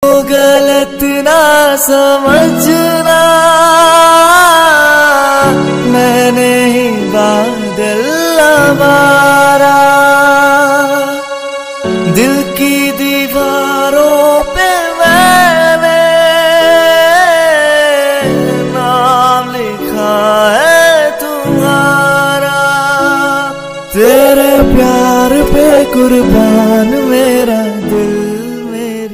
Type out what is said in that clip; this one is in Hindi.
गलत ना समझना, मैंने ही बादल मारा। दिल की दीवारों पे मैंने नाम लिखा है तुम्हारा। तेरे प्यार पे कुर्बान मेरा